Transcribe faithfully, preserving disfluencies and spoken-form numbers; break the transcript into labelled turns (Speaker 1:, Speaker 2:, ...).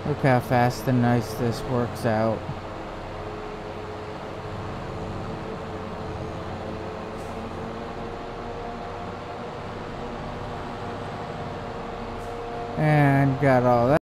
Speaker 1: Look how fast and nice this works out. And got all that.